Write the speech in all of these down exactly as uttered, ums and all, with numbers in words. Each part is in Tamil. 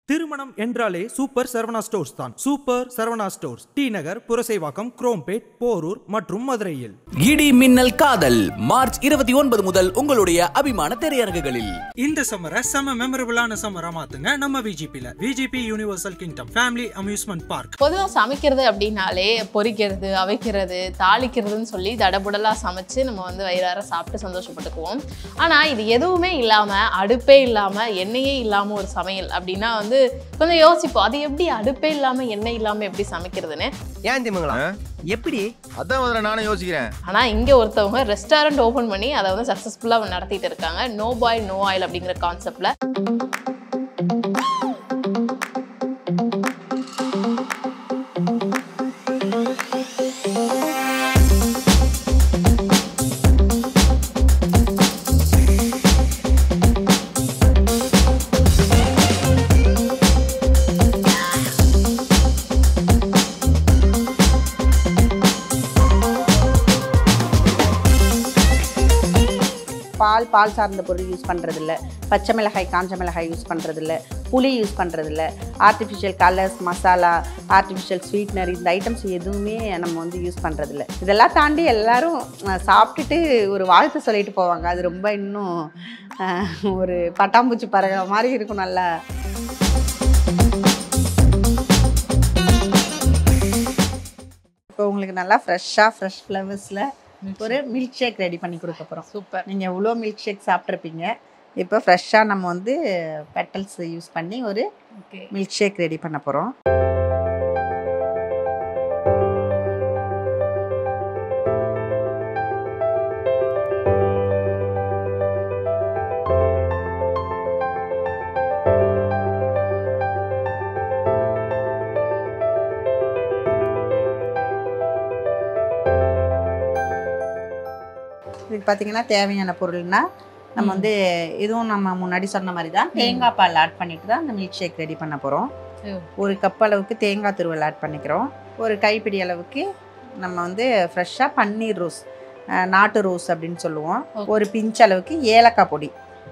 திருமணம் என்றாலே சூப்பர் சரவணா ஸ்டோர்ஸ் தான். Super Saravana stores T Nagar, Purasaiwakkam, Chromepet, Porur மற்றும் மதுரையில். இடி மின்னல் காதல் மார்ச் இருபத்தி ஒன்பது முதல் உங்களுடைய அபிமான திரையரங்குகளில். இந்த சம்மரை செம மெமரபிளான சம்மரா மாத்துங்க நம்ம விஜிபில. VGP universal kingdom family amusement park. பொதுவாக சமைக்கிறது அப்படின்னாலே பொரிக்கிறது, அவைக்கிறது, தாளிக்கிறதுன்னு சொல்லி தடபுடலா சமைச்சு நம்ம வந்து வயிறார சாப்பிட்டு சந்தோஷப்பட்டுக்குவோம். ஆனா இது எதுவுமே இல்லாம, அடுப்பே இல்லாம, எண்ணெயே இல்லாம ஒரு சமையல் அப்படின்னா வந்து கொஞ்சம் யோசிப்போம். அது எப்படி அடுப்பே இல்லாம எண்ணெய் இல்லாம எப்படி சமைக்கிறதுன்னு. ஏன் திமுங்களா எப்படி அதான் முதல்ல நானும் யோசிக்கிறேன். ஆனா இங்க ஒருத்தவங்க ரெஸ்டாரண்ட் ஓபன் பண்ணி அதை வந்து சக்சஸ்ஃபுல்லா நடத்திட்டு இருக்காங்க. நோ பாயில் நோ ஆயில் அப்படிங்கிற கான்செப்ட்ல. பால் பால் சார்ந்த பொருள் யூஸ் பண்ணுறதில்ல, பச்சை மிளகாய் காஞ்ச மிளகாய் யூஸ் பண்ணுறதில்ல, புளி யூஸ் பண்ணுறதில்ல, artificial colours, masala, artificial sweetener, இந்த ஐட்டம்ஸ் எதுவுமே நம்ம வந்து யூஸ் பண்ணுறதில்ல. இதெல்லாம் தாண்டி எல்லோரும் சாப்பிட்டுட்டு ஒரு வாழ்த்து சொல்லிட்டு போவாங்க. அது ரொம்ப இன்னும் ஒரு பட்டாம்பூச்சி பறவை மாதிரி இருக்கும். நல்லா இப்போ உங்களுக்கு நல்லா ஃப்ரெஷ்ஷாக ஃப்ரெஷ் ஃப்ளவர்ஸில் ஒரு மில்க் ஷேக் ரெடி பண்ணி கொடுக்க போகிறோம். சூப்பர். நீங்கள் எவ்வளோ மில்க் ஷேக் சாப்பிட்ருப்பீங்க. இப்போ ஃப்ரெஷ்ஷாக நம்ம வந்து பெட்டல்ஸ் யூஸ் பண்ணி ஒரு மில்க் ஷேக் ரெடி பண்ண போகிறோம். இதுக்கு பார்த்தீங்கன்னா தேவையான பொருள்னா நம்ம வந்து இதுவும் நம்ம முன்னாடி சொன்ன மாதிரி தான் தேங்காய் பால் ஆட் பண்ணிட்டு தான் அந்த மில்க் ஷேக் ரெடி பண்ண போகிறோம். ஒரு கப் அளவுக்கு தேங்காய் துருவல் ஆட் பண்ணிக்கிறோம். ஒரு கைப்பிடி அளவுக்கு நம்ம வந்து ஃப்ரெஷ்ஷாக பன்னீர் ரோஸ், நாட்டு ரோஸ் அப்படின்னு சொல்லுவோம். ஒரு பிஞ்ச் அளவுக்கு ஏலக்காய் பொடி.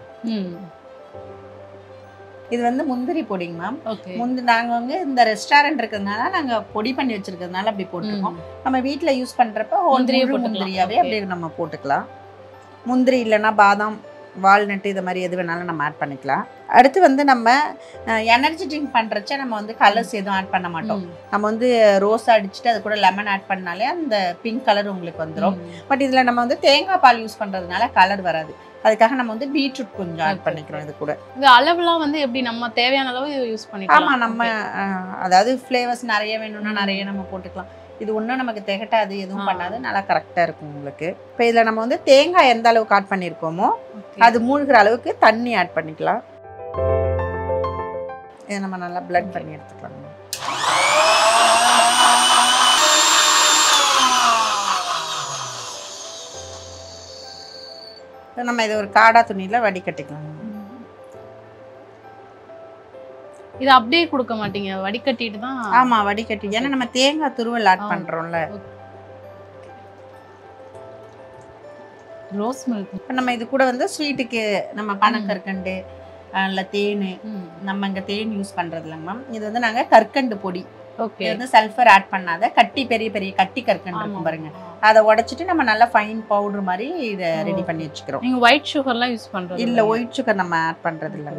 இது வந்து முந்திரி பொடிங்க மேம். முந்தி நாங்கள் வந்து இந்த ரெஸ்டாரண்ட் இருக்கிறதுனால நாங்கள் பொடி பண்ணி வச்சிருக்கிறதுனால அப்படி போட்டுருக்கோம். நம்ம வீட்டில் யூஸ் பண்ணுறப்ப முந்திரியாவே அப்படியே நம்ம போட்டுக்கலாம். முந்திரி இல்லைன்னா பாதாம், வால்நட்டு, இது மாதிரி எது வேணாலும் நம்ம ஆட் பண்ணிக்கலாம். அடுத்து வந்து நம்ம எனர்ஜி ட்ரிங்க் பண்ணுறச்ச நம்ம வந்து கலர்ஸ் எதுவும் ஆட் பண்ண மாட்டோம். நம்ம வந்து ரோஸ் அடிச்சுட்டு அது கூட லெமன் ஆட் பண்ணாலே அந்த பிங்க் கலர் உங்களுக்கு வந்துடும். பட் இதில் நம்ம வந்து தேங்காய் பால் யூஸ் பண்ணுறதுனால கலர் வராது. அதுக்காக நம்ம வந்து பீட்ரூட் கொஞ்சம் ஆட் பண்ணிக்கிறோம். இது கூட இந்த அளவுலாம் வந்து எப்படி நம்ம தேவையான அளவு யூஸ் பண்ணிக்கலாம். ஆமாம், நம்ம அதாவது ஃப்ளேவர்ஸ் நிறைய வேணும்னா நிறைய நம்ம போட்டுக்கலாம். இது ஒன்றும் நமக்கு திகட்டாது, எதுவும் பண்ணாது, நல்லா கரெக்டாக இருக்கும் உங்களுக்கு. இப்போ இதில் நம்ம வந்து தேங்காய் எந்த அளவுக்கு ஆட் பண்ணியிருக்கோமோ அது மூழ்கிற அளவுக்கு தண்ணி ஆட் பண்ணிக்கலாம். இதை நம்ம நல்லா பிளண்ட் பண்ணி எடுத்துக்கலாம். நம்ம இதை ஒரு காடா துணியில் வடிகட்டிக்கலாம். இது அப்படியே கொடுக்க மாட்டீங்க, வடிகட்டிட்டு தான்? ஆமா, வடிகட்டி. ஏன்னா நம்ம தேங்காய் துருவல் ஆட் பண்றோம்ல. Rose milk. இப்போ நம்ம இது கூட வந்து ஸ்வீட்டுக்கு நம்ம பனக்கற்கண்டு இல்லை தேன், நம்ம இங்கே தேன் யூஸ் பண்ணுறது இல்லைங்க மேம். இது வந்து நாங்கள் கற்கண்டு பொடி. ஓகே. இது வந்து சல்ஃபர் ஆட் பண்ணாத கட்டி, பெரிய பெரிய கட்டி கற்கண்டு இருக்கும் பாருங்க, அதை உடைச்சிட்டு நம்ம நல்லா ஃபைன் பவுடர் மாதிரி இதை ரெடி பண்ணி வச்சுக்கிறோம். நீங்கள் ஒயிட் சுகர்லாம் யூஸ் பண்ணுறது இல்லை, ஒயிட் சுகர் நம்ம ஆட் பண்ணுறது இல்லை.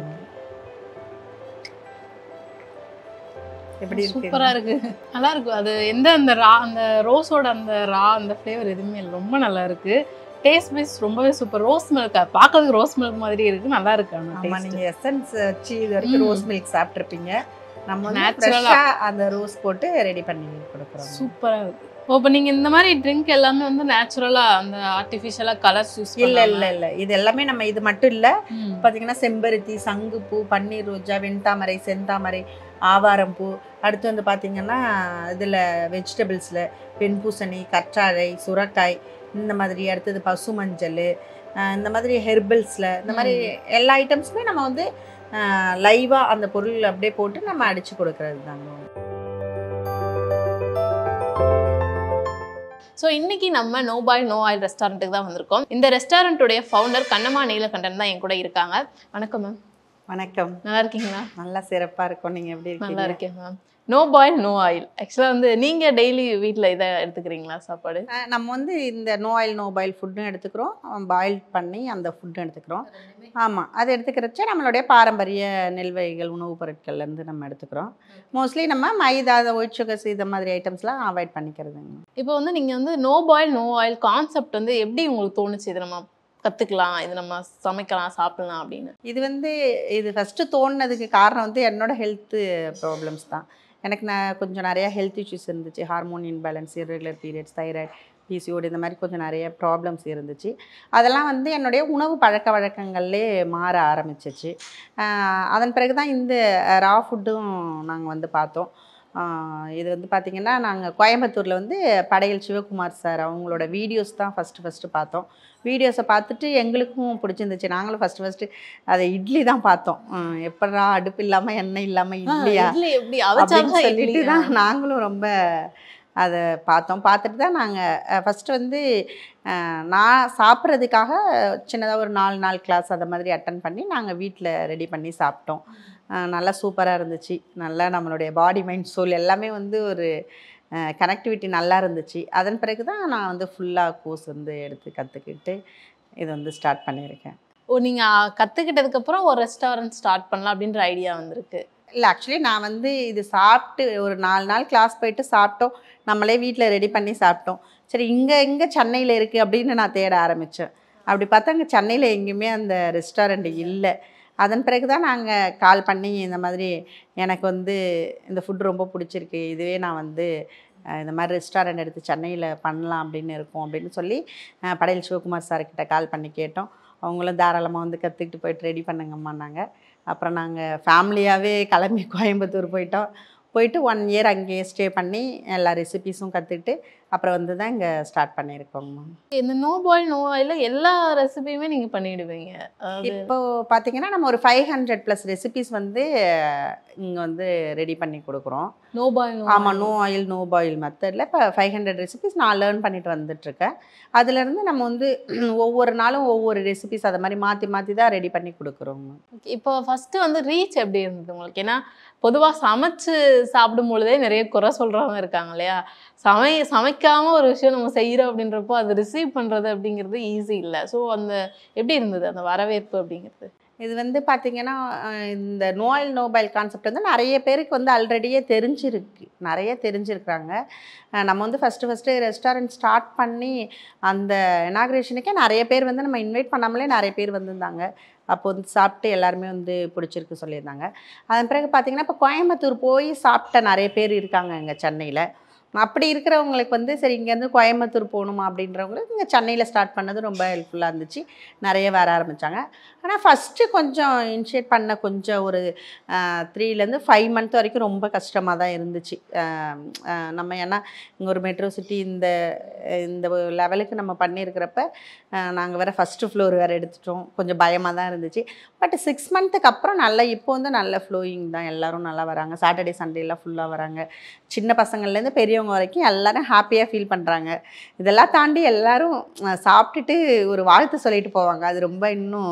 எப்படி சூப்பரா இருக்கு, நல்லா இருக்கு. அது எந்த அந்த ரா அந்த ரோஸோட அந்த ரா அந்த ஃப்ளேவர் எதுவுமே இல்லை, ரொம்ப நல்லா இருக்கு. டேஸ்ட் வைஸ் ரொம்பவே சூப்பர். ரோஸ் மில்க் பார்க்கறதுக்கு ரோஸ் மில்க் மாதிரி இருக்கு, நல்லா இருக்கு. ஆமா, நீங்க எசன்ஸ் வச்சு இது வரைக்கும் ரோஸ் மில்க் சாப்பிட்டுருப்பீங்க. நம்ம நேச்சுரலா அந்த ரோஸ் போட்டு ரெடி பண்ணி கொடுக்குறோம். சூப்பரா இருக்கு. இப்போ நீங்க இந்த மாதிரி ட்ரிங்க் எல்லாமே வந்து நேச்சுரலா அந்த ஆர்டிஃபிஷியலா கலர்ஸ் யூஸ் பண்ணல? இல்ல இல்ல இல்ல, இது எல்லாமே நம்ம இது மட்டும் இல்ல. பாத்தீங்கன்னா செம்பருத்தி, சங்குப்பூ, பன்னீர் ரோஜா, வெண்தாமரை, செந்தாமரை, ஆவாரம் பூ, அடுத்து வந்து பார்த்தீங்கன்னா இதில் வெஜிடபிள்ஸில் வெண்பூசணி, கற்றாழை, சுரக்காய், இந்த மாதிரி, அடுத்தது பசு மஞ்சள், இந்த மாதிரி ஹெர்பல்ஸில் இந்த மாதிரி எல்லா ஐட்டம்ஸுமே நம்ம வந்து லைவாக அந்த பொருள் அப்படியே போட்டு நம்ம அடித்து கொடுக்கறது தாங்க. ஸோ இன்னைக்கு நம்ம நோ பாயில் நோ ஆயில் ரெஸ்டாரண்ட்டுக்கு தான் வந்திருக்கோம். இந்த ரெஸ்டாரண்ட்டுடைய ஃபவுண்டர் கண்ணம்மா நீலகண்டன் தான் என் கூட இருக்காங்க. வணக்கம் மேம். வணக்கம். நல்லா இருக்கீங்களா? நல்லா சிறப்பா இருக்கும். நீங்க எப்படி இருக்கீங்க? நல்லா இருக்கேன் ma'am. No boil no oil. ஆக்சுவலாக வந்து நீங்கள் டெய்லி வீட்டில் இதை எடுத்துக்கிறீங்களா சாப்பாடு? நம்ம வந்து இந்த நோ ஆயில் நோ பாயில் ஃபுட்டும் எடுத்துக்கிறோம், பாயில் பண்ணி அந்த ஃபுட்டும் எடுத்துக்கிறோம். ஆமாம், அது எடுத்துக்கிறச்ச நம்மளுடைய பாரம்பரிய நெல்வகைகள் உணவுப் பொருட்கள்லேருந்து நம்ம எடுத்துக்கிறோம். மோஸ்ட்லி நம்ம மைதா ஒயிட் சுகர்ஸ் இந்த மாதிரி ஐட்டம்ஸ்லாம் அவாய்ட் பண்ணிக்கிறதுங்க. இப்போ வந்து நீங்கள் வந்து no boil no oil concept வந்து எப்படி உங்களுக்கு தோணுச்சு? இது நம்ம கற்றுக்கலாம், இது நம்ம சமைக்கலாம், சாப்பிடலாம் அப்படின்னு. இது வந்து இது ஃபஸ்ட்டு தோணுனதுக்கு காரணம் வந்து என்னோட ஹெல்த்து ப்ராப்ளம்ஸ் தான். எனக்கு நான் கொஞ்சம் நிறையா ஹெல்த் இஷ்யூஸ் இருந்துச்சு. Hormone imbalance, irregular periods, thyroid, PCOD இந்த மாதிரி கொஞ்சம் நிறைய ப்ராப்ளம்ஸ் இருந்துச்சு. அதெல்லாம் வந்து என்னுடைய உணவு பழக்க வழக்கங்கள்லே மாற ஆரம்பிச்சிச்சு. அதன் பிறகு தான் இந்த ரா ஃபுட்டும் நாங்கள் வந்து பார்த்தோம். இது வந்து பார்த்திங்கன்னா நாங்கள் கோயம்புத்தூரில் வந்து படையல் சிவகுமார் சார் அவங்களோட வீடியோஸ் தான் ஃபஸ்ட்டு ஃபஸ்ட்டு பார்த்தோம். வீடியோஸை பார்த்துட்டு எங்களுக்கும் பிடிச்சிருந்துச்சு. நாங்களும் ஃபஸ்ட்டு ஃபஸ்ட்டு அதை இட்லி தான் பார்த்தோம். எப்படா அடுப்பு இல்லாமல் எண்ணெய் இல்லாமல் இட்லியா எப்படி அப்படின்னு சொல்லிட்டு தான் நாங்களும் ரொம்ப அதை பார்த்தோம். பார்த்துட்டு தான் நாங்கள் ஃபஸ்ட்டு வந்து நான் சாப்பிட்றதுக்காக சின்னதாக ஒரு நாலு நாள் கிளாஸ் அதை மாதிரி அட்டன் பண்ணி நாங்கள் வீட்டில் ரெடி பண்ணி சாப்பிட்டோம். நல்லா சூப்பராக இருந்துச்சு. நல்லா நம்மளுடைய பாடி மைண்ட் சோல் எல்லாமே வந்து ஒரு கனெக்டிவிட்டி நல்லா இருந்துச்சு. அதன் பிறகு தான் நான் வந்து ஃபுல்லாக கோர்ஸ் வந்து எடுத்து கற்றுக்கிட்டு இது வந்து ஸ்டார்ட் பண்ணியிருக்கேன். ஓ, நீங்கள் கற்றுக்கிட்டதுக்கப்புறம் ஒரு ரெஸ்டாரண்ட் ஸ்டார்ட் பண்ணலாம் அப்படின்ற ஐடியா வந்திருக்கு? இல்லை, ஆக்சுவலி நான் வந்து இது சாப்பிட்டு ஒரு நாலு நாள் கிளாஸ் போயிட்டு சாப்பிட்டோம். நம்மளே வீட்டில் ரெடி பண்ணி சாப்பிட்டோம். சரி, இங்கே எங்கே சென்னையில் இருக்குது அப்படின்னு நான் தேட ஆரம்பித்தேன். அப்படி பார்த்தா அங்கே சென்னையில் எங்கேயுமே அந்த ரெஸ்டாரண்ட் இல்லை. அதன் பிறகு தான் நாங்கள் கால் பண்ணி இந்த மாதிரி எனக்கு வந்து இந்த ஃபுட் ரொம்ப பிடிச்சிருக்கு, இதுவே நான் வந்து இந்த மாதிரி ரெஸ்டாரண்ட் எடுத்து சென்னையில் பண்ணலாம் அப்படின்னு இருக்கோம் அப்படின்னு சொல்லி படையல் சிவகுமார் சார்கிட்ட கால் பண்ணி கேட்டோம். அவங்களும் தாராளமாக வந்து கற்றுக்கிட்டு போய்ட்டு ரெடி பண்ணுங்கம்மான்னாங்க. அப்புறம் நாங்கள் ஃபேமிலியாகவே கிளம்பி கோயம்புத்தூர் போயிட்டோம். போயிட்டு ஒன் இயர் அங்கேயே ஸ்டே பண்ணி எல்லா ரெசிபீஸும் கற்றுக்கிட்டு அப்புறம் வந்து தான் இங்கே ஸ்டார்ட் பண்ணியிருக்கோங்கம்மா. இந்த நோ பாயில் நோ ஆயிலில் எல்லா ரெசிபியுமே நீங்கள் பண்ணிவிடுவீங்க? இப்போது பார்த்தீங்கன்னா நம்ம ஒரு ஃபைவ் ஹண்ட்ரட் ப்ளஸ் ரெசிபீஸ் வந்து இங்கே வந்து ரெடி பண்ணி கொடுக்குறோம். No boil? ஆமாம், நோ ஆயில் நோ பாயில் மெத்தடில் இப்போ ஃபைவ் ஹண்ட்ரட் ரெசிபீஸ் நான் லேர்ன் பண்ணிட்டு வந்துட்டுருக்கேன். அதுலேருந்து நம்ம வந்து ஒவ்வொரு நாளும் ஒவ்வொரு ரெசிபீஸ் அதை மாதிரி மாற்றி மாற்றி தான் ரெடி பண்ணி கொடுக்குறோங்க. இப்போ ஃபஸ்ட்டு வந்து ரீச் எப்படி இருந்தது உங்களுக்கு? ஏன்னா பொதுவாக சமைச்சு சாப்பிடும் பொழுதே நிறைய குறை சொல்கிறவங்க இருக்காங்க இல்லையா? சமை சமைக்காமல் ஒரு விஷயம் நம்ம செய்கிறோம் அப்படின்றப்போ அது ரிசீவ் பண்ணுறது அப்படிங்கிறது ஈஸி இல்லை. ஸோ அந்த எப்படி இருந்தது அந்த வரவேற்பு அப்படிங்கிறது? இது வந்து பார்த்திங்கன்னா இந்த no oil no boil concept வந்து நிறைய பேருக்கு வந்து ஆல்ரெடியே தெரிஞ்சிருக்கு, நிறைய தெரிஞ்சிருக்கிறாங்க. நம்ம வந்து ஃபஸ்ட்டு ஃபஸ்ட்டு ரெஸ்டாரண்ட் ஸ்டார்ட் பண்ணி அந்த இனாக்ரேஷனுக்கே நிறைய பேர் வந்து நம்ம இன்வைட் பண்ணாமலே நிறைய பேர் வந்திருந்தாங்க. அப்போ வந்து சாப்பிட்டு எல்லாருமே வந்து பிடிச்சிருக்கு சொல்லியிருந்தாங்க. அதன் பிறகு பார்த்திங்கன்னா இப்போ கோயம்புத்தூர் போய் சாப்பிட்ட நிறைய பேர் இருக்காங்க இங்கே சென்னையில். அப்படி இருக்கிறவங்களுக்கு வந்து சரி இங்கேருந்து கோயம்புத்தூர் போகணுமா அப்படின்றவங்களுக்கு இங்கே சென்னையில் ஸ்டார்ட் பண்ணது ரொம்ப ஹெல்ப்ஃபுல்லாக இருந்துச்சு. நிறைய வர ஆரம்பித்தாங்க. ஆனால் ஃபஸ்ட்டு கொஞ்சம் இனிஷியேட் பண்ண கொஞ்சம் ஒரு த்ரீலேருந்து ஃபைவ் மந்த் வரைக்கும் ரொம்ப கஷ்டமாக தான் இருந்துச்சு. நம்ம ஏன்னா இங்கே ஒரு மெட்ரோ சிட்டி இந்த இந்த லெவலுக்கு நம்ம பண்ணியிருக்கிறப்ப நாங்கள் வேறு ஃபஸ்ட்டு ஃப்ளோர் வேறு எடுத்துட்டோம். கொஞ்சம் பயமாக தான் இருந்துச்சு. பட் சிக்ஸ் மந்த்துக்கு அப்புறம் நல்லா இப்போ வந்து நல்ல ஃப்ளோயிங் தான். எல்லோரும் நல்லா வராங்க. சாட்டர்டே சண்டேலாம் ஃபுல்லாக வராங்க. சின்ன பசங்கள்லேருந்து பெரியவங்க வரைக்கும் எல்லோரும் ஹாப்பியாக ஃபீல் பண்ணுறாங்க. இதெல்லாம் தாண்டி எல்லோரும் சாப்பிட்டுட்டு ஒரு வாழ்த்து சொல்லிட்டு போவாங்க. அது ரொம்ப இன்னும்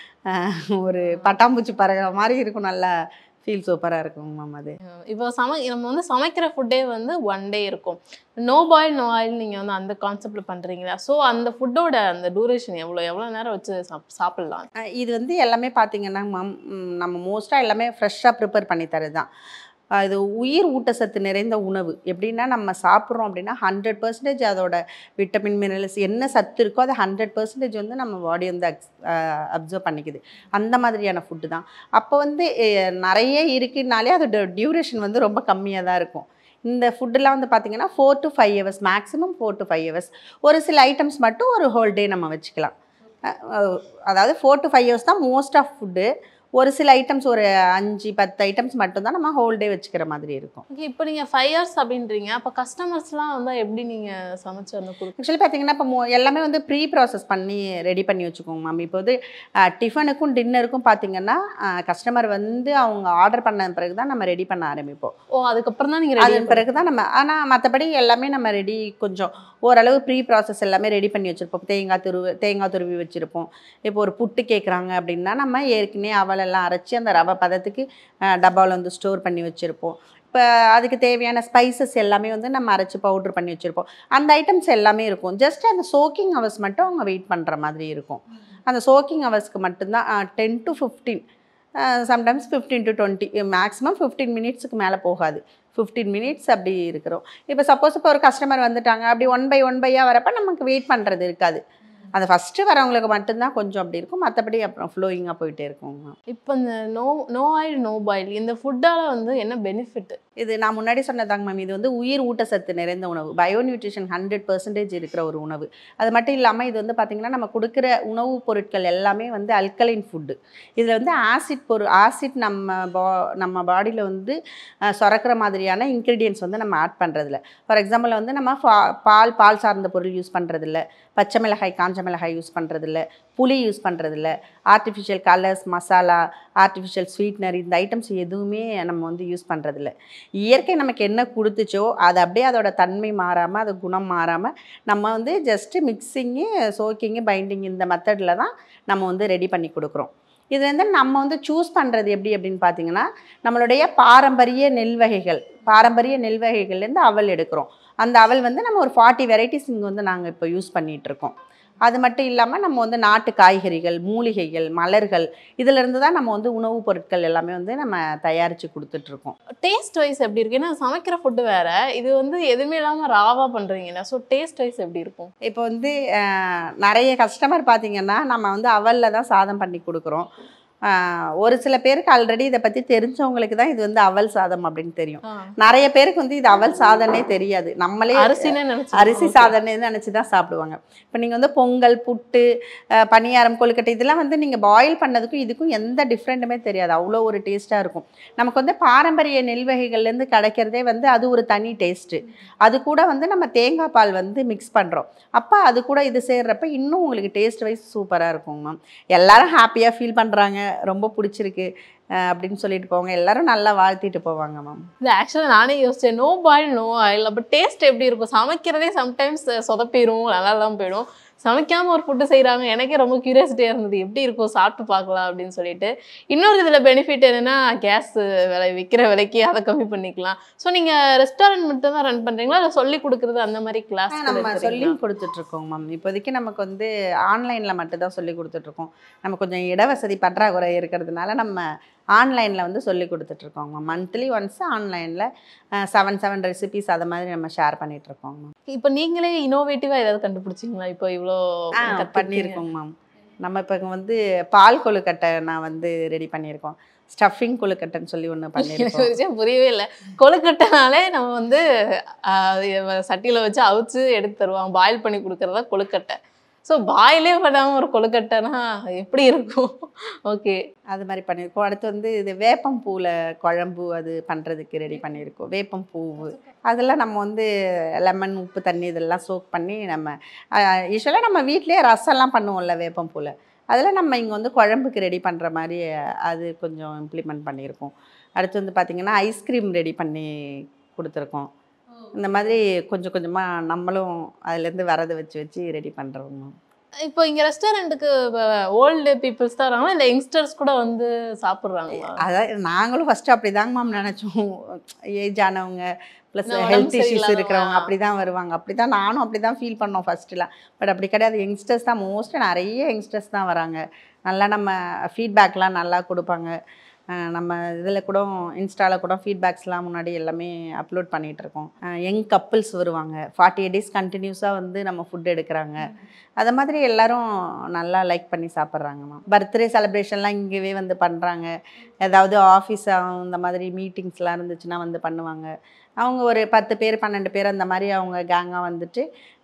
ஒரு பட்டாம்பூச்சி பறக்கிற மாதிரி இருக்கும். நல்லா ஃபீல் சூப்பராக இருக்கும் மேம். அது இப்போ சமை நம்ம வந்து சமைக்கிற ஃபுட்டே வந்து ஒன் டே இருக்கும். நோ பாயில் நோ ஆயில் நீங்கள் வந்து அந்த கான்செப்டில் பண்ணுறீங்களா? ஸோ அந்த ஃபுட்டோட அந்த டூரேஷன் எவ்வளோ எவ்வளோ நேரம் வச்சு சாப் சாப்பிட்லாம்? இது வந்து எல்லாமே பார்த்தீங்கன்னா மேம் நம்ம மோஸ்ட்டாக எல்லாமே ஃப்ரெஷ்ஷாக ப்ரிப்பேர் பண்ணி தரது தான். இது உயிர் ஊட்டச்சத்து நிறைந்த உணவு. எப்படின்னா நம்ம சாப்பிட்றோம் அப்படின்னா ஹண்ட்ரட் பர்சன்டேஜ் அதோட விட்டமின் மினரல்ஸ் என்ன சத்து இருக்கோ அது ஹண்ட்ரட் பர்சன்டேஜ் வந்து நம்ம பாடி வந்து அக்ஸ் அப்சர்வ் பண்ணிக்குது. அந்த மாதிரியான ஃபுட்டு தான். அப்போ வந்து நிறைய இருக்குனாலே அதோட டியூரேஷன் வந்து ரொம்ப கம்மியாக தான் இருக்கும். இந்த ஃபுட்டெலாம் வந்து பார்த்திங்கன்னா four to five hours maximum four to five hours. ஒரு சில ஐட்டம்ஸ் மட்டும் ஒரு ஹோல் டே நம்ம வச்சுக்கலாம். அதாவது ஃபோர் டு ஃபைவ் ஹவர்ஸ் தான் மோஸ்ட் ஆஃப் ஃபுட்டு. ஒரு சில ஐட்டம்ஸ் ஒரு அஞ்சு பத்து ஐட்டம்ஸ் மட்டும்தான் நம்ம ஹோல் டே வச்சுக்கிற மாதிரி இருக்கும். ஓகே, இப்போ நீங்கள் ஃபைவ் இயர்ஸ் அப்படின்றீங்க. அப்போ கஸ்டமர்ஸ்லாம் வந்து எப்படி நீங்கள் சமைச்சு வந்து கொடுக்கும்? ஆக்சுவலி பார்த்தீங்கன்னா இப்போ மோ எல்லாமே வந்து ப்ரீ ப்ராசஸ் பண்ணி ரெடி பண்ணி வச்சுக்கோங்க மேம். இப்போ வந்து டிஃபனுக்கும் டின்னருக்கும் பார்த்தீங்கன்னா கஸ்டமர் வந்து அவங்க ஆர்டர் பண்ண பிறகு தான் நம்ம ரெடி பண்ண ஆரம்பிப்போம். ஓ, அதுக்கப்புறம் தான் நீங்கள் அது பிறகு தான் நம்ம. ஆனால் மற்றபடி எல்லாமே நம்ம ரெடி கொஞ்சம் ஓரளவு ப்ரீ ப்ராசஸ் எல்லாமே ரெடி பண்ணி வச்சுருப்போம். தேங்காய் துருவி தேங்காய் துருவி வச்சுருப்போம். இப்போ ஒரு புட்டு கேட்குறாங்க அப்படின்னா நம்ம ஏற்கனவே அவல் எல்லாம் அரைச்சி அந்த ரவை பதத்துக்கு டப்பாவில் வந்து ஸ்டோர் பண்ணி வச்சுருப்போம். இப்போ அதுக்கு தேவையான ஸ்பைசஸ் எல்லாமே வந்து நம்ம அரைச்சி பவுட்ரு பண்ணி வச்சுருப்போம். அந்த ஐட்டம்ஸ் எல்லாமே இருக்கும். ஜஸ்ட் அந்த சோக்கிங் ஹவர்ஸ் மட்டும் அவங்க வெயிட் பண்ணுற மாதிரி இருக்கும். அந்த சோக்கிங் ஹவர்ஸ்க்கு மட்டும்தான் ten to fifteen, sometimes fifteen to twenty, maximum fifteen மினிட்ஸுக்கு மேலே போகாது. ஃபிஃப்டீன் மினிட்ஸ் அப்படி இருக்கிறோம். இப்போ சப்போஸ் இப்போ ஒரு கஸ்டமர் வந்துட்டாங்க, அப்படி ஒன் பை ஒன் பையாக வரப்போ நமக்கு வெயிட் பண்ணுறது இருக்காது. அந்த ஃபஸ்ட்டு வரவங்களுக்கு மட்டும்தான் கொஞ்சம் அப்படி இருக்கும். மற்றபடி அப்புறம் ஃப்ளோயிங்காக போயிட்டே இருக்குங்க. இப்போ இந்த no no oil no boil இந்த ஃபுட்டால் வந்து என்ன பெனிஃபிட்? இது நான் முன்னாடி சொன்னதாங்க மேம், இது வந்து உயிர் ஊட்டச்சத்து நிறைந்த உணவு, பயோ நியூட்ரிஷன் ஹண்ட்ரட் பர்சன்டேஜ் இருக்கிற ஒரு உணவு. அது மட்டும் இல்லாமல் இது வந்து பார்த்திங்கன்னா நம்ம கொடுக்குற உணவுப் பொருட்கள் எல்லாமே வந்து அல்கலைன் ஃபுட்டு. இதில் வந்து ஆசிட் பொருள் ஆசிட் நம்ம பா நம்ம பாடியில் வந்து சுரக்கிற மாதிரியான இன்க்ரீடியன்ட்ஸ் வந்து நம்ம ஆட் பண்ணுறதில்ல. ஃபார் எக்ஸாம்பிள் வந்து நம்ம பால் பால் சார்ந்த பொருள் யூஸ் பண்ணுறதில்ல, பச்சை மிளகாய் காஞ்ச மிளகாய் யூஸ் பண்ணுறதில்ல, புளி யூஸ் பண்ணுறதில்ல, artificial colours masala artificial sweetener இந்த ஐட்டம்ஸ் எதுவுமே நம்ம வந்து யூஸ் பண்ணுறதில்ல. இயற்கை நமக்கு என்ன கொடுத்துச்சோ அது அப்படியே அதோட தன்மை மாறாமல் அது குணம் மாறாமல் நம்ம வந்து ஜஸ்ட்டு மிக்சிங்கு சோக்கிங்கு பைண்டிங் இந்த மெத்தடில் தான் நம்ம வந்து ரெடி பண்ணி கொடுக்குறோம். இது வந்து நம்ம வந்து சூஸ் பண்ணுறது எப்படி அப்படின்னு பார்த்தீங்கன்னா, நம்மளுடைய பாரம்பரிய நெல் வகைகள் பாரம்பரிய நெல் வகைகள்லேருந்து அவல் எடுக்கிறோம். அந்த அவல் வந்து நம்ம ஒரு ஃபார்ட்டி வெரைட்டிஸ் இங்கே வந்து நாங்கள் இப்போ யூஸ் பண்ணிகிட்ருக்கோம். அது மட்டும் இல்லாமல் நம்ம வந்து நாட்டு காய்கறிகள், மூலிகைகள், மலர்கள் இதிலேருந்து தான் நம்ம வந்து உணவுப் பொருட்கள் எல்லாமே வந்து நம்ம தயாரித்து கொடுத்துட்ருக்கோம். டேஸ்ட் வைஸ் எப்படி இருக்குது? ஏன்னா சமைக்கிற ஃபுட்டு வேறு, இது வந்து எதுவுமே இல்லாமல் ராவாக பண்ணுறீங்கன்னா, ஸோ டேஸ்ட் வைஸ் எப்படி இருக்கும்? இப்போ வந்து நிறைய கஸ்டமர் பார்த்திங்கன்னா நம்ம வந்து அவலில் தான் சாதம் பண்ணி கொடுக்குறோம். ஒரு சில பேருக்கு ஆல்ரெடி இதை பற்றி தெரிஞ்சவங்களுக்கு தான் இது வந்து அவல் சாதம் அப்படின்னு தெரியும். நிறைய பேருக்கு வந்து இது அவல் சாதனே தெரியாது. நம்மளே அரிசினே நினைச்சு அரிசி சாதனை நினச்சி தான் சாப்பிடுவாங்க. இப்போ நீங்கள் வந்து பொங்கல், புட்டு, பணியாரம், கொழுக்கட்டை இதெல்லாம் வந்து நீங்கள் பாயில் பண்ணதுக்கும் இதுக்கும் எந்த டிஃப்ரெண்ட்டுமே தெரியாது. அவ்வளோ ஒரு டேஸ்ட்டாக இருக்கும். நமக்கு வந்து பாரம்பரிய நெல் வகைகள்லேருந்து கிடைக்கிறதே வந்து அது ஒரு தனி டேஸ்ட்டு. அது கூட வந்து நம்ம தேங்காய் பால் வந்து மிக்ஸ் பண்ணுறோம். அப்போ அது கூட இது சேர்றப்ப இன்னும் உங்களுக்கு டேஸ்ட் வைஸ் சூப்பராக இருக்கும் மேம். எல்லாரும் ஹாப்பியாக ஃபீல் பண்ணுறாங்க, ரொம்ப பிடிச்சிருக்கு அப்படின்னு சொல்லிட்டு போவாங்க. எல்லாரும் நல்லா வாழ்த்திட்டு போவாங்க மேம். இது ஆக்சுவலாக நானே யோசிச்சேன், நோ பாயில் நோ ஆயில், அப்போ டேஸ்ட் எப்படி இருக்கும்? சமைக்கிறதே சம்டைம்ஸ் சொதப்பிடும், நல்லா இல்லாமல் போயிடும். சமைக்காமல் ஒரு ஃபுட்டு செய்கிறாங்க, எனக்கே ரொம்ப க்யூரியாசிட்டியாக இருந்தது எப்படி இருக்கும், சாப்பிட்டு பார்க்கலாம் அப்படின்னு சொல்லிட்டு. இன்னொரு இதில் பெனிஃபிட் என்னென்னா, கேஸ் விலை விற்கிற விலைக்கு அதை கம்மி பண்ணிக்கலாம். ஸோ நீங்கள் ரெஸ்டாரண்ட் மட்டும் தான் ரன் பண்ணுறீங்களா, இல்லை சொல்லி கொடுக்குறது அந்த மாதிரி கிளாஸ்? நம்ம சொல்லி கொடுத்துட்ருக்கோம் மேம். இப்போதைக்கு நமக்கு வந்து ஆன்லைனில் மட்டும்தான் சொல்லி கொடுத்துட்ருக்கோம். நம்ம கொஞ்சம் இடவசதி பற்றாக்குறை இருக்கிறதுனால நம்ம ஆன்லைனில் வந்து சொல்லி கொடுத்துட்ருக்கோங்க. மந்த்லி ஒன்ஸ் ஆன்லைனில் செவன் செவன் ரெசிபிஸ் அதை மாதிரி நம்ம ஷேர் பண்ணிகிட்ருக்கோங்க. இப்போ நீங்களே இனோவேட்டிவாக ஏதாவது கண்டுபிடிச்சிங்களா? இப்போ இவ்வளோ பண்ணியிருக்கோங்க மேம். நம்ம இப்போ வந்து பால் கொழுக்கட்டை நான் வந்து ரெடி பண்ணியிருக்கோம். ஸ்டஃபிங் கொழுக்கட்டைன்னு சொல்லி ஒன்று பண்ணியிருக்கோம். விஷயம் புரியவே இல்லை. கொழுக்கட்டைனாலே நம்ம வந்து சட்டியில் வச்சு அவிச்சு எடுத்து தருவாங்க, பாயில் பண்ணி கொடுக்குறதா கொழுக்கட்டை. ஸோ பாயிலே பண்ணாமல் ஒரு கொழுக்கட்டைனா எப்படி இருக்கும்? ஓகே, அது மாதிரி பண்ணியிருக்கோம். அடுத்து வந்து இது வேப்பம் பூவில் குழம்பு அது பண்ணுறதுக்கு ரெடி பண்ணியிருக்கோம். வேப்பம் பூவு அதெல்லாம் நம்ம வந்து லெமன், உப்பு, தண்ணி இதெல்லாம் சோக் பண்ணி நம்ம யூஸ்வலாக நம்ம வீட்டிலே ரசம்லாம் பண்ணுவோம்ல வேப்பம் பூவில், அதில் நம்ம இங்கே வந்து குழம்புக்கு ரெடி பண்ணுற மாதிரி அது கொஞ்சம் இம்ப்ளிமெண்ட் பண்ணியிருக்கோம். அடுத்து வந்து பார்த்திங்கன்னா ஐஸ்கிரீம் ரெடி பண்ணி கொடுத்துருக்கோம். இந்த மாதிரி கொஞ்சம் கொஞ்சமாக நம்மளும் அதுலேருந்து வரதை வச்சு வச்சு ரெடி பண்ணுறோம். இப்போ இங்கே ரெஸ்டாரண்ட்டுக்கு ஓல்டு பீப்புள்ஸ் தான் வராங்களா, இல்லை யங்ஸ்டர்ஸ் கூட வந்து சாப்பிட்றாங்களா? அதான் நாங்களும் ஃபஸ்ட்டு அப்படி தாங்க மேம் நினச்சோம். ஏஜ் ஆனவங்க ப்ளஸ் ஹெல்த் இஷ்யூஸ் இருக்கிறவங்க அப்படி தான் வருவாங்க. அப்படி தான் நானும் அப்படி தான் ஃபீல் பண்ணோம் ஃபஸ்ட்டுலாம். பட் அப்படி கிடையாது. யங்ஸ்டர்ஸ் தான் மோஸ்ட்டு, நிறைய யங்ஸ்டர்ஸ் தான் வராங்க. நல்லா நம்ம ஃபீட்பேக்லாம் நல்லா கொடுப்பாங்க. நம்ம இதில் கூட இன்ஸ்டாவில் கூட ஃபீட்பேக்ஸ்லாம் முன்னாடி எல்லாமே அப்லோட் பண்ணிகிட்ருக்கோம். யங் கப்புள்ஸ் வருவாங்க, ஃபார்ட்டி எயிட் டேஸ் கண்டினியூஸாக வந்து நம்ம ஃபுட் எடுக்கிறாங்க. அதை மாதிரி எல்லோரும் நல்லா லைக் பண்ணி சாப்பிட்றாங்க மேம். பர்த்டே செலிப்ரேஷன்லாம் இங்கேவே வந்து பண்ணுறாங்க. ஏதாவது ஆஃபீஸ் இந்த மாதிரி மீட்டிங்ஸ்லாம் இருந்துச்சுன்னா வந்து பண்ணுவாங்க. அவங்க ஒரு பத்து பேர் பன்னெண்டு பேர் அந்த மாதிரி அவங்க கேங்காக வந்துட்டு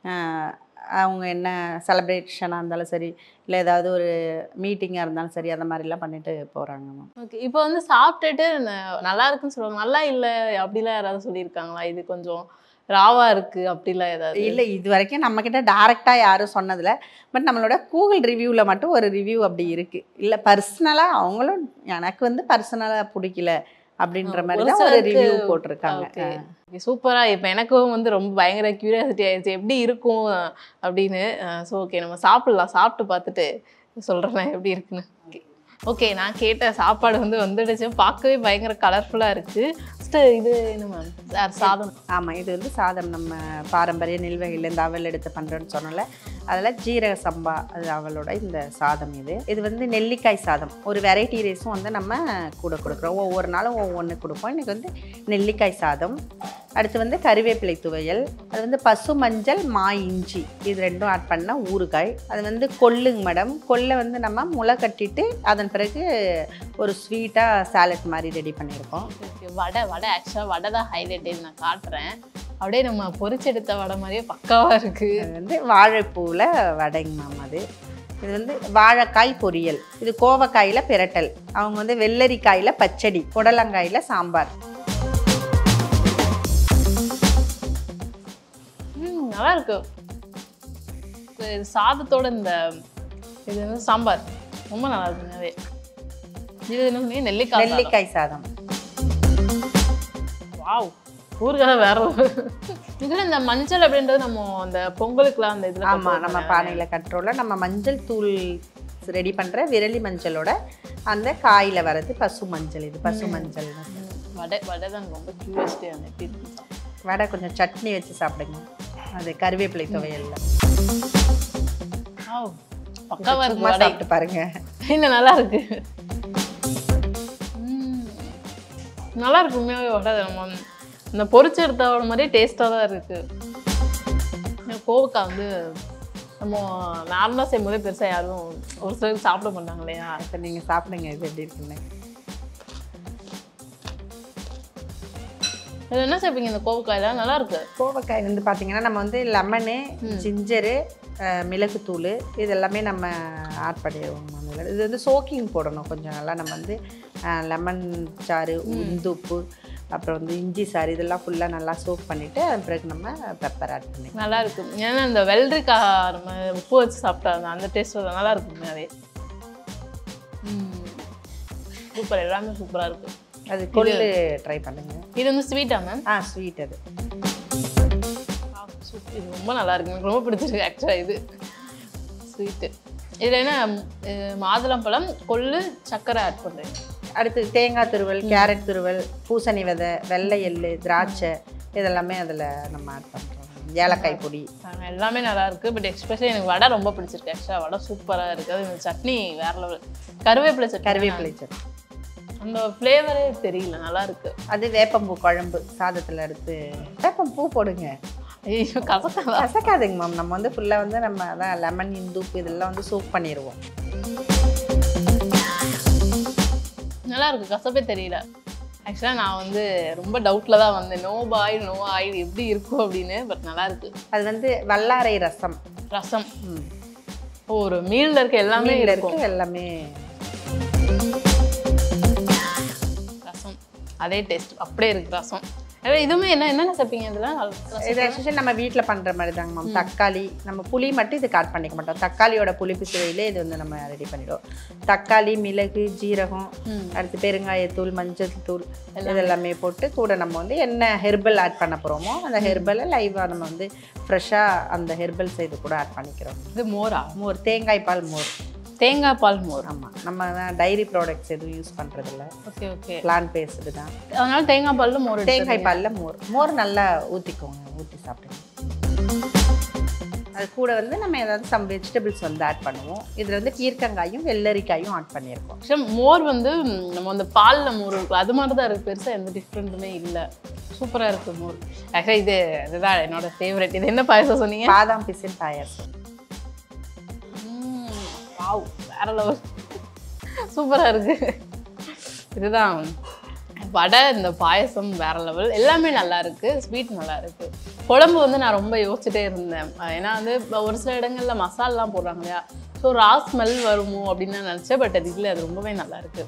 அவங்க என்ன செலிப்ரேஷனாக இருந்தாலும் சரி, இல்லை ஏதாவது ஒரு மீட்டிங்காக இருந்தாலும் சரி, அந்த மாதிரிலாம் பண்ணிட்டு போகிறாங்க மேம். ஓகே, இப்போ வந்து சாப்பிட்டுட்டு நல்லா இருக்குன்னு சொல்லுவாங்க, நல்லா இல்லை அப்படிலாம் யாராவது சொல்லியிருக்காங்களா? இது கொஞ்சம் ராவாக இருக்குது அப்படிலாம் ஏதாவது? இல்லை, இது வரைக்கும் நம்மக்கிட்ட டேரெக்டாக யாரும் சொன்னதில்லை. பட் நம்மளோட கூகுள் ரிவ்யூவில் மட்டும் ஒரு ரிவ்யூ அப்படி இருக்குது. இல்லை பர்சனலாக அவங்களும் எனக்கு வந்து பர்சனலாக பிடிக்கல அப்படின்ற மாதிரி தான் ஒரு ரிவ்யூ போட்டிருக்காங்க. சூப்பரா. இப்போ எனக்கும் வந்து ரொம்ப பயங்கர கியூரியாசிட்டி ஆயிடுச்சு எப்படி இருக்கும் அப்படின்னு. ஸோ ஓகே, நம்ம சாப்பிடலாம். சாப்பிட்டு பார்த்துட்டு சொல்கிறேன் எப்படி இருக்குன்னு. ஓகே. ஓகே, நான் கேட்ட சாப்பாடு வந்து வந்துடுச்சு. பார்க்கவே பயங்கர கலர்ஃபுல்லாக இருக்குது. இது என்ன மேம்? சாதம். ஆமாம், இது வந்து சாதம் நம்ம பாரம்பரிய நெல்வகையிலேருந்து அவல் எடுத்து பண்ணுறோன்னு சொன்னல, அதில் ஜீரக சம்பா அது அவளோட இந்த சாதம். இது இது வந்து நெல்லிக்காய் சாதம். ஒரு வெரைட்டி ரைஸும் வந்து நம்ம கூட கொடுக்குறோம். ஒவ்வொரு நாளும் ஒவ்வொன்று கொடுப்போம். இன்றைக்கி வந்து நெல்லிக்காய் சாதம். அடுத்து வந்து கறிவேப்பிலை துவையல். அது வந்து பசு மஞ்சள் மா இஞ்சி இது ரெண்டும் ஆட் பண்ணால் ஊறுகாய். அது வந்து கொள்ளுங்க மேடம். கொள்ளை வந்து நம்ம முளை கட்டிட்டு அதன் பிறகு ஒரு ஸ்வீட்டாக சாலட் மாதிரி ரெடி பண்ணியிருக்கோம். வடை வடை ஆக்சுவலாக வடை தான் ஹைலைட்டு. நான் காட்டுறேன். அப்படியே நம்ம பொரிச்செடுத்த வடை மாதிரியே பக்காவாக இருக்குது. அது வந்து வாழைப்பூவில் வடைங்க மேம். அது இது வந்து வாழைக்காய் பொரியல். இது கோவக்காயில் பிரட்டல். அவங்க வந்து வெள்ளரிக்காயில் பச்சடி, புடலங்காயில் சாம்பார். ம் நல்லா இருக்கு. சாதத்தோட இந்த இது வந்து சாம்பார் ரொம்ப நல்லா இருக்குங்கவே. இது என்ன? நெல்லிக்காய் நெல்லிக்காய் சாதம். வாவ், ஊறுகாய் வேற. இதில் இந்த மஞ்சள் அப்படின்றது நம்ம அந்த பொங்கலுக்குலாம் அந்த இதில் ஆமாம், நம்ம பானையில் கட்டுறோம்ல, நம்ம மஞ்சள் தூள் ரெடி பண்ணுற விரலி மஞ்சளோட அந்த காயில் வர்றது பசு மஞ்சள். இது பசு மஞ்சள். வடை வடை தான் ரொம்ப கியூரியாசிட்டி. வடை கொஞ்சம் சட்னி வச்சு சாப்பிடுங்க. அது கருவேப்பிலை துவையல்ல பக்காவாக இருக்கு. சாப்பிட்டு பாருங்க. இன்னும் நல்லா இருக்கு. நல்லா இருக்கு உண்மையாகவே வடை. நம்ம இந்த பொரிச்சு எடுத்தோட மாதிரியே டேஸ்ட்டாக தான் இருக்குது. கோவக்காய் வந்து நம்ம நார்மலாக செய்யும்போதே பெருசாக யாரும் ஒரு சிலருக்கு சாப்பிட மாட்டாங்க இல்லையா? இப்போ நீங்கள் சாப்பிடுங்க. இது எப்படி இருக்குன்னு. இது என்ன சேர்ப்பீங்க இந்த கோவக்காயில்? நல்லா இருக்கு. கோவக்காய் வந்து பார்த்தீங்கன்னா நம்ம வந்து லெமனு, ஜிஞ்சரு, மிளகுத்தூள் இது எல்லாமே நம்ம ஆட் பண்ணிடுவோம். இது வந்து சோக்கிங் போடணும் கொஞ்சம் நல்லா. நம்ம வந்து லெமன் சாறு, உந்துப்பு, அப்புறம் வந்து இஞ்சி சாறு இதெல்லாம் ஃபுல்லாக நல்லா சோக் பண்ணிவிட்டு அது பிறகு நம்ம பெப்பர் ஆட் பண்ணி நல்லா இருக்கும். ஏன்னா இந்த வெள்ளரிக்காய் நம்ம உப்பு வச்சு சாப்பிட்டா அந்த டேஸ்ட் நல்லா இருக்கும். அதே சூப்பர், எல்லாமே சூப்பராக இருக்குது. அது கொள்ளு ட்ரை பண்ணுங்க. இது வந்து ஸ்வீட்டா மேம்? ஆ ஸ்வீட். அது இது ரொம்ப நல்லா இருக்கு. எனக்கு ரொம்ப பிடிச்சிருக்கு ஆக்சுவலாக இது ஸ்வீட்டு. இதில் என்ன மாதுளம்பழம், கொள்ளு, சர்க்கரை ஆட் பண்ணுறேன். அடுத்து தேங்காய் துருவல், கேரட் துருவல், பூசணி விதை, வெள்ளை எள்ளு, திராட்சை இதெல்லாமே அதில் நம்ம ஆட் பண்ணுறோம். ஏலக்காய் பொடி எல்லாமே நல்லா இருக்குது. பட் எஸ்பெஷலி எனக்கு வடை ரொம்ப பிடிச்சிருக்கு. ஆக்சுவலாக வடை சூப்பராக இருக்குது. அது சட்னி வேற லெவல். கருவேப்பிலை சட்னி. கருவேப்பிலை சட்னி அந்த ஃப்ளேவரே தெரியல, நல்லா இருக்குது. அது வேப்பம்பூ குழம்பு சாதத்தில் எடுத்து வேப்பம்பூ போடுங்க. ஐயோ கசக்காதா? கசக்காதுங்க மேம். நம்ம வந்து ஃபுல்லாக வந்து நம்ம அதான் லெமன், இந்துப்பு இதெல்லாம் வந்து சோக் பண்ணிடுவோம். நல்லா இருக்குது, கசப்பே தெரியல. ஆக்சுவலாக நான் வந்து ரொம்ப டவுட்டில் தான் வந்தேன். நோ பாயில் நோ ஆயில் எப்படி இருக்கும் அப்படின்னு. பட் நல்லா இருக்குது. அது வந்து வல்லாரை ரசம். ரசம் ஒரு மீல்ல இருக்க எல்லாமே இருக்கு. எல்லாமே ரசம் அதே டேஸ்ட் அப்படியே இருக்குது ரசம். இதுவுமே என்ன என்னென்ன சேர்ப்பீங்க இதெல்லாம்? இது ஆக்சுவலி நம்ம வீட்டில் பண்ணுற மாதிரி தாங்க மேம். தக்காளி நம்ம புளி மட்டும் இதுக்கு ஆட் பண்ணிக்க மாட்டோம். தக்காளியோட புளிப்பு சுவையிலே இது வந்து நம்ம ரெடி பண்ணிடுவோம். தக்காளி, மிளகு, ஜீரகம், அடுத்து பெருங்காயத்தூள், மஞ்சள் தூள் இதெல்லாமே போட்டு கூட நம்ம வந்து என்ன ஹெர்பல் ஆட் பண்ண போகிறோமோ அந்த ஹெர்பலை லைவாக நம்ம வந்து ஃப்ரெஷ்ஷாக அந்த ஹெர்பல் செய்து கூட ஆட் பண்ணிக்கிறோம். இது மோரா? மோர், தேங்காய் பால் மோர். தேங்காய் பால் மோர். ஆமாம், நம்ம தான் டைரி ப்ராடக்ட்ஸ் எதுவும் யூஸ் பண்ணுறதில்ல. ஓகே ஓகே பிளான் பேஸ்டு தான். அதனால தேங்காய் பாலில் மோர். தேங்காய் பாலில் மோர். மோர் நல்லா ஊற்றிக்கோங்க, ஊற்றி சாப்பிடுங்க. அது கூட வந்து நம்ம ஏதாவது சம் வெஜிடபிள்ஸ் வந்து ஆட் பண்ணுவோம். இதில் வந்து பீர்க்கங்காயும் வெள்ளரிக்காயும் ஆட் பண்ணியிருக்கோம். ஆக்சுவலாக மோர் வந்து நம்ம வந்து பாலில் மோர் இருக்கும் அது மாதிரி தான் இருக்குது. பெருசாக எந்த டிஃப்ரெண்ட்டுமே இல்லை. சூப்பராக இருக்குது மோர். ஆக்சுவலாக இது இதுதான் என்னோட ஃபேவரட். இது என்ன பாயசம் சொன்னீங்க? பாதாம் பிசின் பாயாசம். வாவ், வேற லெவல், சூப்பராக இருக்குது. இதுதான் வடை, இந்த பாயசம் வேற லெவல். எல்லாமே நல்லா இருக்குது. ஸ்வீட் நல்லா இருக்குது. குழம்பு வந்து நான் ரொம்ப யோசிச்சுட்டே இருந்தேன். ஏன்னா வந்து ஒரு சில இடங்களில் மசாலாலாம் போடுறாங்க இல்லையா, ஸோ ரா ஸ்மெல் வருமோ அப்படின்னு நான் நினச்சேன். பட் அது இல்லை, அது ரொம்பவே நல்லா இருக்குது.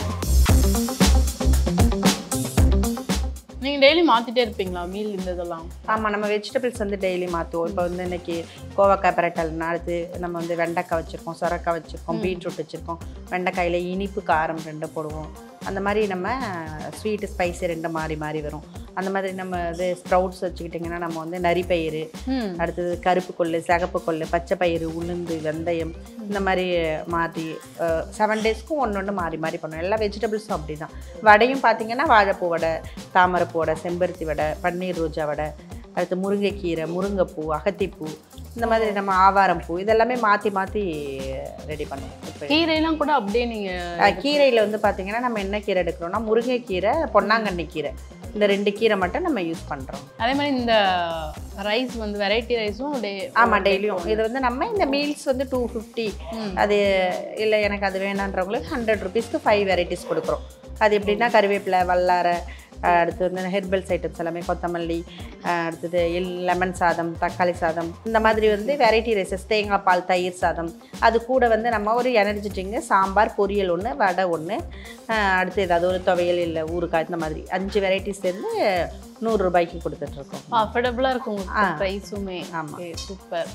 நீங்கள் டெய்லி மாற்றிட்டே இருப்பீங்களா மீல் இந்த இதெல்லாம்? ஆமாம், நம்ம வெஜிடபிள்ஸ் வந்து டெய்லி மாற்றுவோம். இப்போ வந்து இன்னைக்கு கோவக்காய் பிரட்டல்னா அடுத்து நம்ம வந்து வெண்டைக்காய் வச்சுருக்கோம், சொரக்காய் வச்சுருக்கோம், பீட்ரூட் வச்சுருக்கோம். வெண்டைக்காயில் இனிப்பு காரம் ரெண்டு போடுவோம். அந்த மாதிரி நம்ம ஸ்வீட்டு ஸ்பைசி ரெண்டும் மாறி மாறி வரும். அந்த மாதிரி நம்ம இது ஸ்ப்ரவுட்ஸ் வச்சுக்கிட்டிங்கன்னா நம்ம வந்து நரிப்பயிறு, அடுத்தது கருப்பு கொள்ளு, சிகப்பு கொள்ளு, பச்சை பயிறு, உளுந்து, வெந்தயம் இந்த மாதிரி மாற்றி செவன் டேஸ்க்கும் ஒன்று ஒன்று மாறி மாறி பண்ணுவோம். எல்லா வெஜிடபிள்ஸும் அப்படி தான். வடையும் பார்த்திங்கன்னா வாழைப்பூ வடை, தாமரைப்பூ வடை, செம்பருத்தி வடை, பன்னீர் ரோஜா வடை, அடுத்து முருங்கைக்கீரை, முருங்கைப்பூ, அகத்திப்பூ, இந்த மாதிரி நம்ம ஆவாரம் பூ இதெல்லாமே மாற்றி மாற்றி ரெடி பண்ணுவோம். கீரைலாம் கூட அப்படியே நீங்கள் கீரையில் வந்து பார்த்திங்கன்னா நம்ம என்ன கீரை எடுக்கிறோம்னா முருங்கைக்கீரை, பொன்னாங்கண்ணி கீரை, இந்த ரெண்டு கீரை மட்டும் நம்ம யூஸ் பண்ணுறோம். அதே மாதிரி இந்த ரைஸ் வந்து வெரைட்டி ரைஸும் டே ஆமாம் டெய்லியும். இது வந்து நம்ம இந்த மீல்ஸ் வந்து டூ ஃபிஃப்டி அது இல்லை எனக்கு அது வேணான்றவங்களுக்கு ஹண்ட்ரட் ருபீஸ்க்கு ஃபைவ் வெரைட்டிஸ் கொடுக்குறோம். அது எப்படின்னா கருவேப்பிலை, வல்லாரை, அடுத்து வந்து ஹெர்பல்ஸ் ஐட்டம்ஸ் எல்லாமே, கொத்தமல்லி, அடுத்தது எல் லெமன் சாதம், தக்காளி சாதம், இந்த மாதிரி வந்து வெரைட்டி ரைஸஸ், தேங்காய் பால், தயிர் சாதம். அது கூட வந்து நம்ம ஒரு எனர்ஜி ட்ரிங்கு, சாம்பார், பொரியல் ஒன்று, வடை ஒன்று, அடுத்து ஏதாவது ஒரு துவையல் இல்லை ஊறுகாய், இந்த மாதிரி அஞ்சு வெரைட்டிஸ் சேர்ந்து நூறு ரூபாய்க்கு கொடுத்துட்ருக்கோம். அஃபோர்டபுளாக இருக்கும் ப்ரைஸுமே. ஆமாம், சூப்பர்.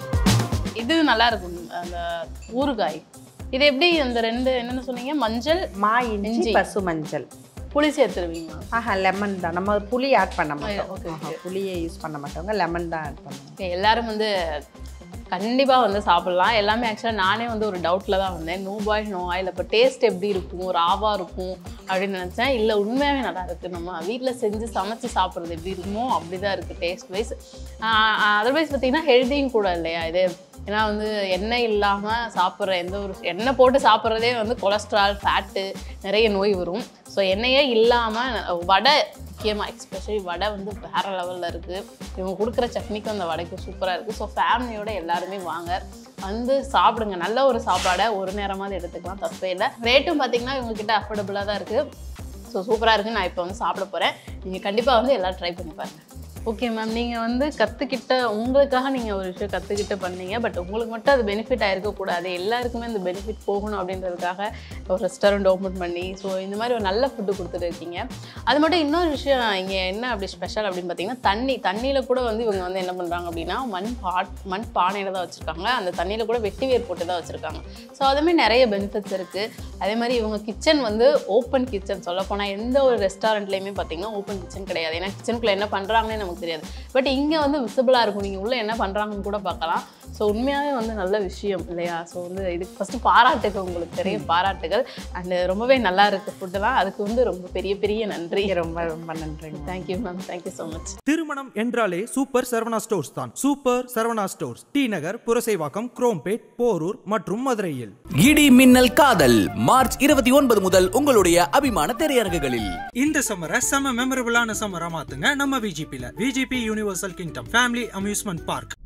இது நல்லா இருக்கும் அந்த ஊறுகாய். இது எப்படி அந்த ரெண்டு என்னென்ன சொன்னீங்க? மஞ்சள், மா இஞ்சி, பசு மஞ்சள், புளி சேர்த்துருவீங்க? ஆஹா, லெமன் தான். நம்ம புளி ஆட் பண்ண மாட்டோம். புளியை யூஸ் பண்ண மாட்டோங்க, லெமன் தான் ஆட் பண்ணுவோம். எல்லாரும் வந்து கண்டிப்பாக வந்து சாப்பிட்லாம். எல்லாமே ஆக்சுவலாக நானே வந்து ஒரு டவுட்டில் தான் வந்தேன், நோ பாயில் நோ ஆயில், அப்போ டேஸ்ட் எப்படி இருக்கும், ஒரு ஆவாக இருக்கும் அப்படின்னு நினச்சேன். இல்லை, உண்மையாகவே நல்லா இருக்குது. நம்ம வீட்டில் செஞ்சு சமைச்சு சாப்பிட்றது எப்படி இருக்குமோ அப்படி தான் இருக்குது டேஸ்ட் வைஸ். அதர்வைஸ் பார்த்திங்கன்னா ஹெல்த்தியும் கூட இல்லையா இது? ஏன்னா வந்து எண்ணெய் இல்லாமல் சாப்பிட்ற எந்த ஒரு எண்ணெய் போட்டு சாப்பிட்றதே வந்து கொலஸ்ட்ரால், ஃபேட்டு, நிறைய நோய் வரும். ஸோ எண்ணெயே இல்லாமல் வடை முக்கியமாக, எக்ஸ்பெஷலி வடை வந்து வேறு லெவலில் இருக்குது. இவங்க கொடுக்குற சட்னிக்கும் அந்த வடைக்கும் சூப்பராக இருக்குது. ஸோ ஃபேமிலியோட எல்லாருமே வாங்க, வந்து சாப்பிடுங்க. நல்ல ஒரு சாப்பாடை ஒரு நேரமாவது எடுத்துக்கலாம், தப்பே இல்லை. ரேட்டும் பார்த்திங்கன்னா இவங்ககிட்ட அஃபோர்டபுளாக தான் இருக்குது. ஸோ சூப்பராக இருக்குது. நான் இப்போ வந்து சாப்பிட போகிறேன். நீங்கள் கண்டிப்பாக வந்து எல்லோரும் ட்ரை பண்ணி பாருங்கள். ஓகே மேம், நீங்கள் வந்து கற்றுக்கிட்ட உங்களுக்காக நீங்கள் ஒரு விஷயம் கற்றுக்கிட்ட பண்ணீங்க. பட் உங்களுக்கு மட்டும் அது பெனிஃபிட் ஆகிருக்கக்கூடாது, எல்லாருக்குமே அந்த பெனிஃபிட் போகணும் அப்படின்றதுக்காக ஒரு ரெஸ்டாரண்ட் ஓப்பன் பண்ணி ஸோ இந்த மாதிரி ஒரு நல்ல ஃபுட்டு கொடுத்துட்டு இருக்கீங்க. அது மட்டும் இன்னொரு விஷயம் இங்கே என்ன அப்படி ஸ்பெஷல் அப்படின்னு பார்த்தீங்கன்னா தண்ணி தண்ணியில் கூட வந்து இவங்க வந்து என்ன பண்ணுறாங்க அப்படின்னா மண் பாட் மண் பானையில் தான் வச்சுருக்காங்க. அந்த தண்ணியில் கூட வெட்டி வேர் போட்டு தான் வச்சுருக்காங்க. ஸோ அதுமாதிரி நிறைய பெனிஃபிட்ஸ் இருக்குது. அதே மாதிரி இவங்க கிச்சன் வந்து ஓப்பன் கிச்சன். சொல்லப்போனால் எந்த ஒரு ரெஸ்டாரண்ட்லேயுமே பார்த்தீங்கன்னா ஓப்பன் கிச்சன் கிடையாது. ஏன்னா கிச்சனுக்குள்ளே என்ன பண்ணுறாங்கன்னு நமக்கு தெரியாது. பட் இங்கே வந்து விசிபிளாக இருக்கும், நீங்கள் உள்ள என்ன பண்ணுறாங்கன்னு கூட பார்க்கலாம். ஸோ உண்மையாகவே வந்து நல்ல விஷயம் இல்லையா? ஸோ வந்து இதுக்கு ஃபஸ்ட்டு பாராட்டுகள், உங்களுக்கு பெரிய பாராட்டுகள். அண்டு ரொம்பவே நல்லா இருக்குது ஃபுட்டெல்லாம். அதுக்கு வந்து ரொம்ப பெரிய பெரிய நன்றி. ரொம்ப ரொம்ப நன்றி. Thank you ma'am, thank you so much. திருமணம் என்றாலே சூப்பர் சரவணா ஸ்டோர்ஸ் தான். Super Saravana stores T Nagar, Purasaiwakkam, Chromepet, Porur மற்றும் மதுரையில். இடி மின்னல் காதல் மார்ச் இருபத்தி ஒன்பது முதல் உங்களுடைய அபிமான திரையரங்குகளில். இந்த சம்மரை செம மெமரபிளான சம்மரா மாத்துங்க நம்ம விஜிபில. VGP universal kingdom family amusement park.